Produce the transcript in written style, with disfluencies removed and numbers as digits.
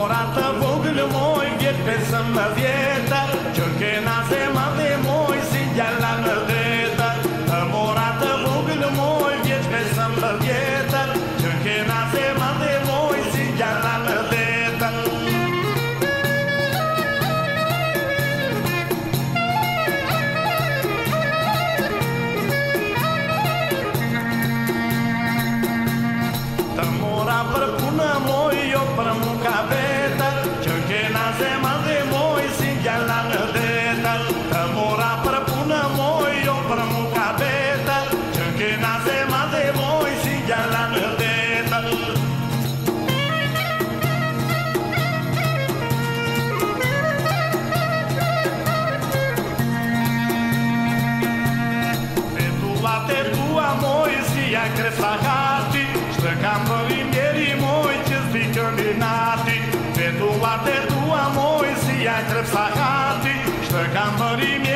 morată vogăl moj, vjet 15 vjetar, që kena zema dhe moj si gjalla në detar. Të morată vogël moj, vjet 15 vjetar, që kena zema dhe moj si gjalla në detar. Të mora për punë moj, jo për muka vetar, që kena zema dhe moj si gjalla në detar. Të mora për punë moj, jo për muka vetar, që kena zema dhe moj si gjalla në detar. Petullat e tua moj si ja kresa hati, shtë kam bëri mjeri moj që s'di këmbinati. Petullat e tua moj si ja kresa hati, shtë kam bëri mjeri